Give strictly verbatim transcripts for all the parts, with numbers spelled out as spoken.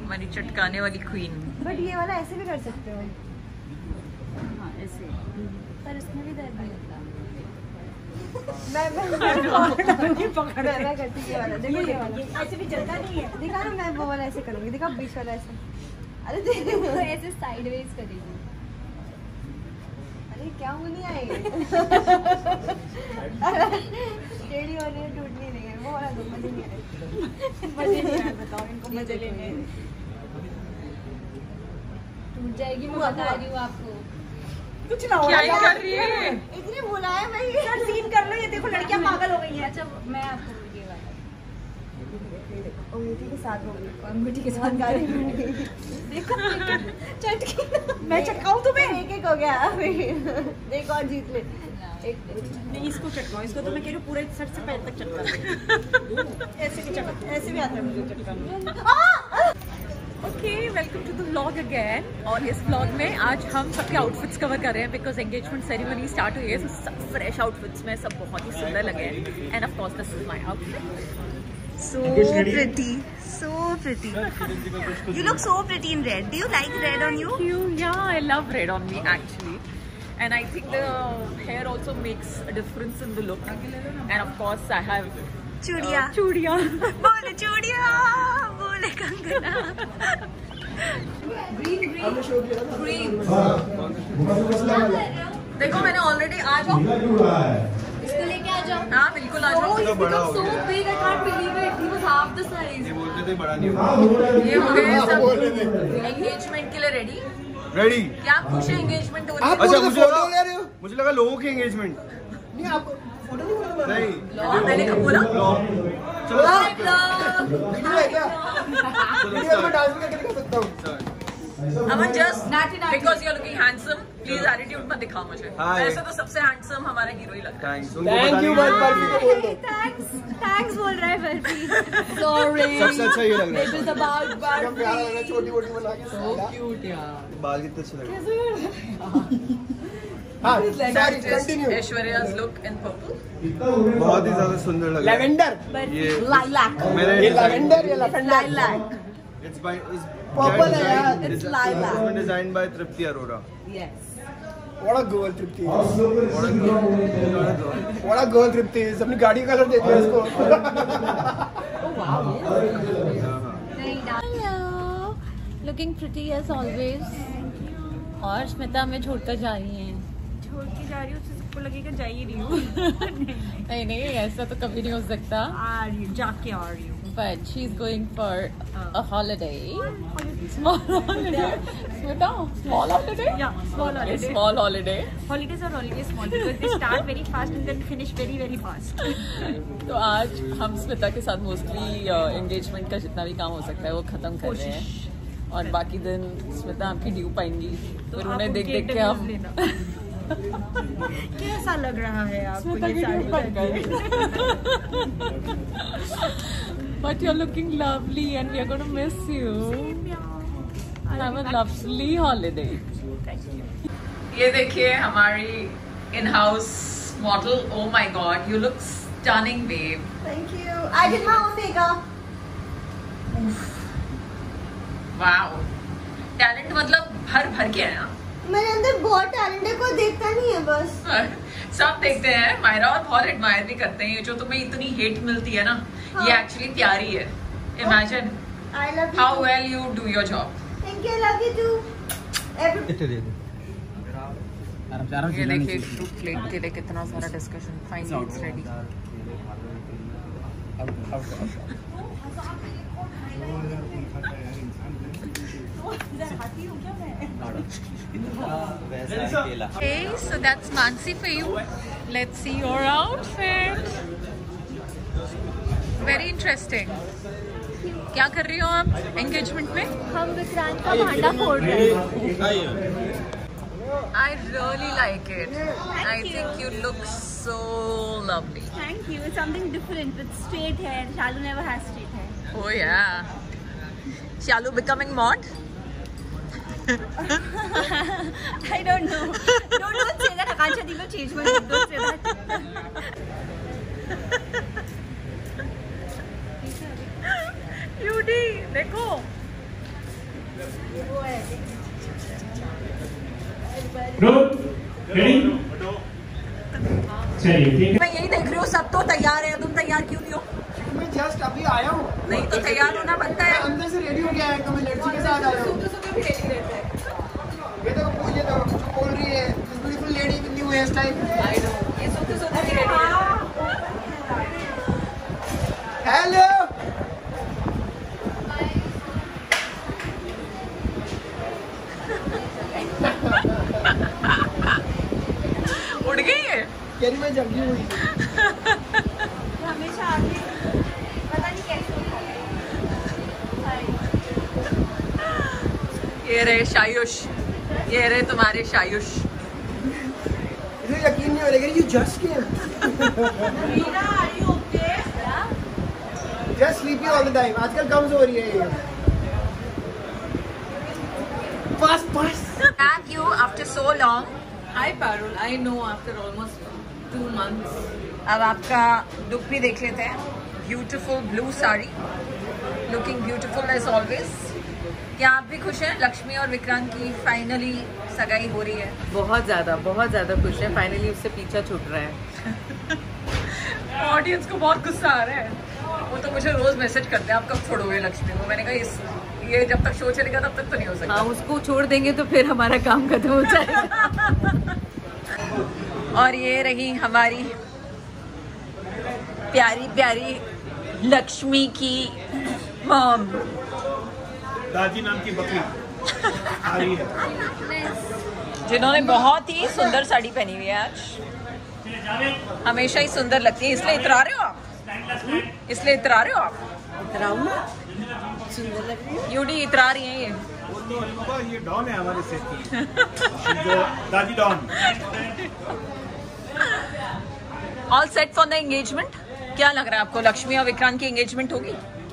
हमारी चटकाने वाली queen. But ये वाला ऐसे भी कर सकते हो। हाँ ऐसे, पर इसमें भी दर्द नहीं होता। मैं मैं पकड़ मैं करती ये वाला, देखो ये वाला ऐसे भी चलता नहीं है। दिखा ना, मैं वो वाला ऐसे करूँगी, दिखा बीच वाला ऐसे। अरे देखो ऐसे साइडवेज करेगी। अरे क्या मुनी आई टेढ़ी वाली टूटनी नहीं है, वो वाला तो मजे नहीं आए। मजे नहीं आए, बताओ इनको मजे लेने। टूट जाएगी, मैं बता रही हूँ आपको। कुछ ना हो क्या ही कर रही है? इतनी बुलाया भाई, सर सीन कर लो। ये देखो लड़कियां पागल हो गई हैं। अच्छा मैं आपको ये वाला अंगूठी के साथ हो गई, अंगूठी के साथ गा रही हूँ। देखो चटकी, मैं चटकाऊं तुम्हें? एक एक हो गया, एक और जीत ले। एक नहीं, इसको चटकाओ, इसको तो मैं कह रही हूँ पूरे सर से पैर तक चटका। ऐसे भी चटका, ऐसे भी आता है मुझे चटकाना। Okay, welcome to the vlog again. और इस व्लॉग में आज हम सबके आउटफिट्स कवर कर रहे हैं बिकॉज एंगेजमेंट सेरेमनी स्टार्ट हुई है, तो सब फ्रेश आउटफिट्स में सब बहुत ही सुंदर लगे हैं। And of course this is my outfit, so pretty, so pretty. You look so pretty in red. Do you like red on you? you yeah, I love red on me actually, and I think the hair also makes a difference in the look. And of course I have चूड़िया, uh, चूड़िया बोले चूड़िया, बोले Kangana. Green green देखो मैंने already आ जाओ, इसको लेके आ जाओ। हाँ बिल्कुल आ जाओ। So big, I can't believe it. He was half the size. ये बोलते थे बड़ा नहीं होगा। ये हो गए सब एंगेजमेंट के लिए रेडी। रेडी? क्या खुश है एंगेजमेंट हो रही है? अच्छा मुझे लगा मुझे लगा लोगों की एंगेजमेंट। नहीं आपको फोटो नहीं बोला नहीं मैंने कब बोला? चलो वीडियो है क्या? वीडियो में डांस भी करके दिखा सकता हूँ। Aman just because you are looking handsome, please attitude मत दिखाओ मुझे। Hi. वैसे तो सबसे हैंडसम हमारा हीरो ही लगता है। थैंक्स थैंक यू बस बर्फी को बोल दो। Thanks, thanks बोल रहा है बर्फी। Sorry. सबसे अच्छा ये लग रहा It है। is about क्या प्यारा लग रहा है, छोटी मोटी बना के। बाल कितने अच्छे लग रहे हैं। हाँ sorry continue. Aishwarya's look in purple. बहुत ही ज्यादा सुंदर लग रहा है। लेवेंडर, ये lilac. मैंने ये लेवेंडर या lavender? It's by it's Purple है यार, it's lilac. It's been designed by Tripti Arora. Yes. What a girl Tripti is. What a girl. What a girl Tripti is. अपनी गाड़ी का कलर देखो इसको। Hello. Looking pretty as always. और स्मिता हमें छोड़कर जा रही हैं। छोड़ के जा रही हूँ, सबको लगेगा जा ही रही हूँ। नहीं नहीं ऐसा तो कभी नहीं हो सकता। आ रही हूँ, जाके आ रही हूँ। But she's going for a holiday. Small holiday. Smita, small holiday? Yeah, small Okay, holiday. small holiday. Holidays are always small because they start very fast and then finish very very fast. तो आज हम स्मिता के साथ mostly engagement का जितना भी काम हो सकता है वो खत्म कर रहे हैं, और बाकी दिन स्मिता आपकी ड्यू पाएंगी, तो फिर आप उन्हें देख उनके देख के हम interviews लेना। कैसा लग रहा है आपको स्मिता ये की साड़ी ड्यू पड़ पहन गई। But you're looking lovely and we are going to miss you. Have a lovely holiday. ये देखिए हमारी in-house model. Oh my God, you look stunning, babe. Thank you. I did my own makeup. Wow. Talent मतलब भर भर के है ना? मेरे अंदर बहुत टैलेंट है, कोई देखता नहीं है बस। सब देखते हैं मायरा, और बहुत एडमायर भी करते हैं। ये जो तुम्हें इतनी हेट मिलती है ना, हाँ। ये एक्चुअली प्यारी है। Imagine I love you. how well you do your job. Thank you, I love you too. Every ये देखिए फ्रूट प्लेट के लिए कितना सारा discussion. Finally it's ready. Okay, so that's Mansi for you. Let's see your outfit. Very interesting. क्या कर रही हो आप एंगेजमेंट में? हम विक्रांत का भांडा फोड़ रहे हैं। I really like it. I think you look so lovely. Thank you. It's something different with straight hair. Shalu never has straight hair. Oh yeah. Shalu becoming mod? I don't know. Don't don't say that. Akansha Deep will change my name. Don't say that. Beauty, देखो चलिए ठीक है। मैं यही देख रही हूँ, सब तो तैयार है, तुम तैयार क्यों नहीं हो? मैं जस्ट अभी आया हूँ। नहीं तो तैयार होना बनता है। अंदर से रेडी हो गया है, तो मैं लड़की के साथ आया हूँ। ये तो ये तो जो बोल रही है, beautiful lady with new hairstyle. ये सोते सोते भी रेडी है। हेलो। उड़ गई है। यानी मैं जगी हुई हमेशा आगे पता नहीं कैसे ये रहे शायुष, ये रहे तुम्हारे शायुष। इसे यकीन नहीं हो रहा, you just came. Meera, are you okay? Just sleepy all the time. आजकल कम सो रही है ये। बस बस। Have you after so long? Hi Parul, I know after almost two months. अब आपका लुक भी देख लेते हैं। Beautiful blue sari, looking beautiful as always. क्या आप भी खुश हैं? लक्ष्मी और विक्रांत की फाइनली सगाई हो रही है। बहुत ज्यादा बहुत ज्यादा खुश है। फाइनली उससे पीछा छूट रहा है। ऑडियंस को बहुत गुस्सा आ रहा है। वो तो मुझे रोज मैसेज करते हैं, आप कब छोड़ोगे लक्ष्मी को? मैंने कहा इस ये जब तक शो चलेगा तब तक तो नहीं हो सकता। हाँ, उसको छोड़ देंगे तो फिर हमारा काम खत्म हो जाएगा। और ये रही हमारी प्यारी प्यारी लक्ष्मी की मॉम। दादी नाम की बकरी आ रही है, जिन्होंने बहुत ही सुंदर साड़ी पहनी हुई है आज। हमेशा ही सुंदर लगती है, इसलिए इतरा रहे हो आप? इसलिए इतरा रहे हो आप? इतराऊं ना? सुंदर लग रही है। यूडी इतरा रही है ये। ये डॉन है हमारे सेट की, जो दादी डॉन। All set for the engagement. क्या लग रहा है आपको, लक्ष्मी और विक्रांत की एंगेजमेंट होगी?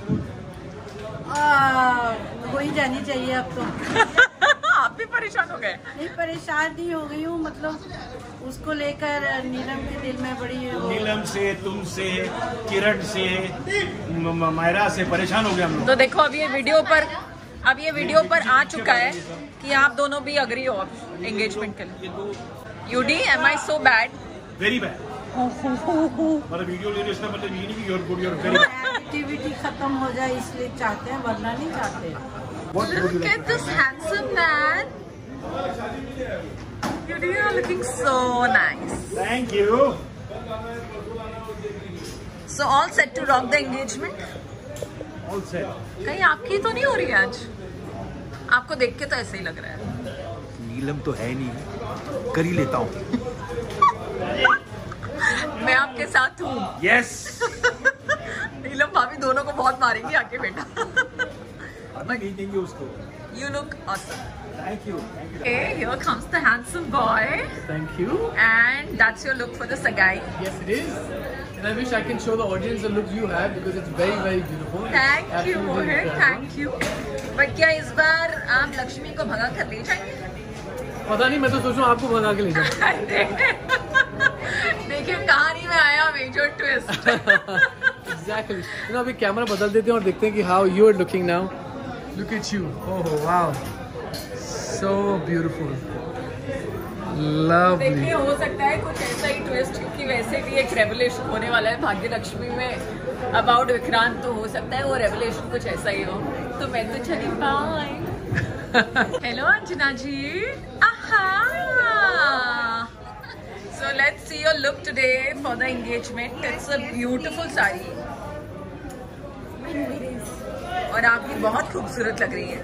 हो ही जानी चाहिए अब तो। आप भी परेशान हो गए? नहीं, परेशान नहीं हो गई हूँ, मतलब उसको लेकर नीलम के दिल में बड़ी वो... नीलम से, तुमसे, किरण से, मायरा से परेशान हो गए हम लोग। तो देखो अब ये वीडियो पर अब ये वीडियो पर आ चुका है कि आप दोनों भी अग्री हो अब एंगेजमेंट के लिए। यूडी, am I so bad? Very bad. मतलब वीडियो ले रहे इसका मतलब ये नहीं कि you're good, you're very bad। Activity खत्म हो जाए इसलिए चाहते हैं, वरना नहीं चाहते। Look at this handsome man. Yudy, you're looking so nice. Thank you. So all set to rock the engagement. All set. कहीं आपकी तो नहीं हो रही आज? आपको देख के तो ऐसे ही लग रहा है। नीलम तो है नहीं, कर ही लेता हूँ। मैं आपके साथ हूँ। Yes. नीलम भाभी दोनों को बहुत मारेंगी आके बेटा। नहीं देंगे उसको। You look awesome. Thank you. Thank you. Okay, here comes the handsome boy. Thank you. And that's your look for the sagai. Yes, it is. And I wish I can show the audience the look you have because it's very, very beautiful. Thank you, Absolutely Mohit. incredible. Thank you. But क्या इस बार आप लक्ष्मी को भगा कर ले जाएंगे? पता नहीं, मैं तो सोचूं आपको भगा के ले जाऊं। देखिए कहानी में आया major twist. Exactly. You know, अभी कैमरा बदल देते हैं और देखते हैं कि how you are looking now. Look at you. Oh wow. So beautiful. Lovely. देखिए हो सकता है कुछ ऐसा ही ट्विस्ट, क्योंकि वैसे भी एक रेवलेशन होने वाला है भाग्य लक्ष्मी में अबाउट विक्रांत, तो हो सकता है वो रेवलेशन कुछ ऐसा ही हो। तो मैं तो चली बाय। हेलो अंजना जी। आहा। So let's see your look today for the engagement. It's a beautiful sari और आप भी बहुत खूबसूरत लग रही है।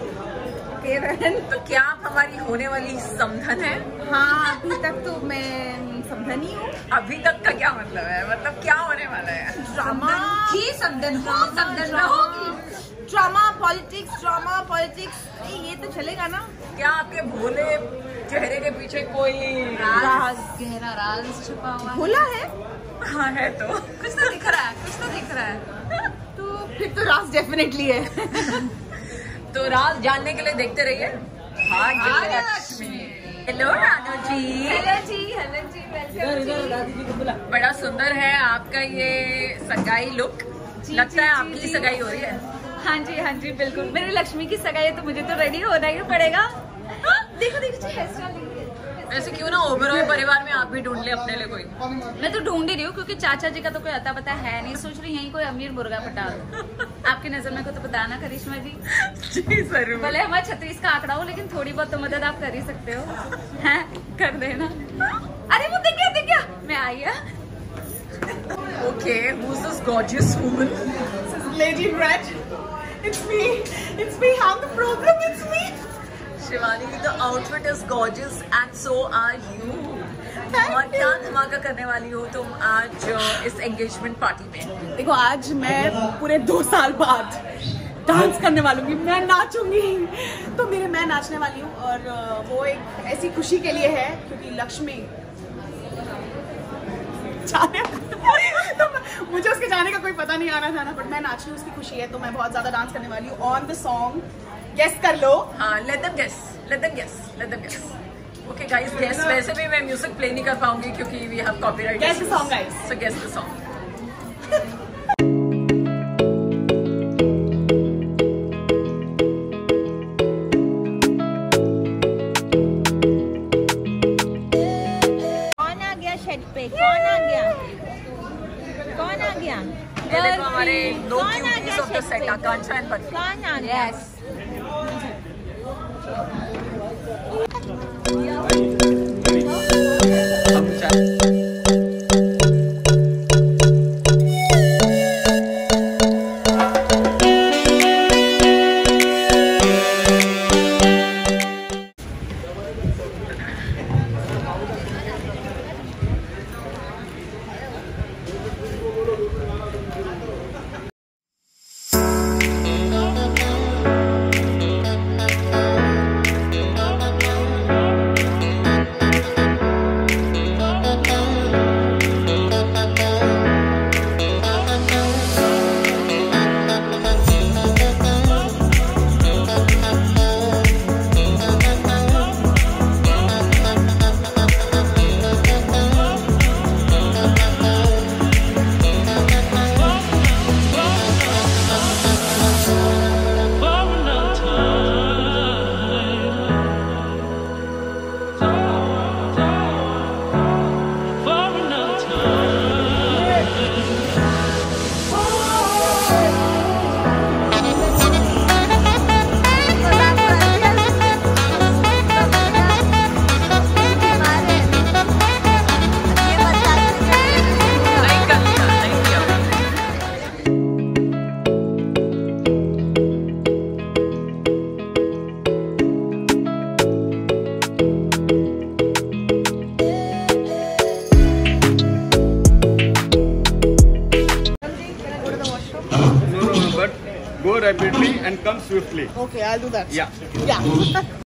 तो क्या आप हमारी होने वाली समधन है? हाँ, अभी तक तो मैं समझा नहीं हूँ। अभी तक का क्या मतलब है? मतलब क्या होने वाला है? ड्रामा ही समझन हो समझन होगी। ड्रामा पॉलिटिक्स ड्रामा पॉलिटिक्स ये तो चलेगा ना। क्या आपके भोले चेहरे के पीछे कोई राज, गहरा राज छुपा हुआ भोला है? हाँ है, तो कुछ तो दिख रहा है, कुछ तो दिख रहा है। तो फिर तो राज डेफिनेटली है। तो राज जानने के लिए देखते रहिए भाग्य लक्ष्मी। हेलो रानू जी। हेलो जी, हेलो जी, बड़ा सुंदर है आपका ये सगाई लुक। लगता है आपकी सगाई हो रही है? हाँ जी, हाँ जी, बिल्कुल। मेरी लक्ष्मी की सगाई है तो मुझे तो रेडी होना ही पड़ेगा। हाँ, देखो देखो जी हेयर स्टाइल। वैसे क्यों ना ओबेरॉय परिवार में आप भी ढूंढ ले अपने लिए कोई। मैं तो ढूंढ ही रही हूँ क्योंकि चाचा जी का तो कोई अता पता है नहीं। सोच रही यहीं कोई अमीर मुर्गा पटा दो। आपकी नजर में को तो बताना करिश्मा जी। जी जरूर। भले हमारा छत्तीस का आंकड़ा हो लेकिन थोड़ी बहुत तो मदद आप कर ही सकते हो, हैं? कर देना। अरे वो दिख गया दिख गया, मैं आई है। Okay, who's this gorgeous woman? This is Lady Red. It's me. It's me. I'm the problem. It's me. Shivani, the outfit is gorgeous and so are you. और क्या धमाका करने वाली हो तुम आज इस एंगेजमेंट पार्टी में? देखो आज मैं पूरे दो साल बाद डांस करने वाली हूँ, मैं नाचूंगी। तो मेरे मैं नाचने वाली हूँ और वो एक ऐसी खुशी के लिए है क्योंकि लक्ष्मी जाने तो मुझे उसके जाने का कोई पता नहीं आना था ना, बट मैं नाच रही हूँ, उसकी खुशी है तो मैं बहुत ज्यादा डांस करने वाली हूँ ऑन द सॉन्ग। गेस कर लो। हाँ, let them guess, let them guess, let them guess. Okay guys, guess. वैसे भी मैं म्यूजिक प्ले नहीं कर पाऊंगी क्योंकि we have copyright. Guess the song, guys. So guess the song. कौन आ गया शेड पे? कौन आ गया? कौन आ गया? ये देखो हमारे दो cuties of the set, Akanksha and Badri. कौन आ गया? Go rapidly and come swiftly. Okay, I'll do that. Yeah. Yeah.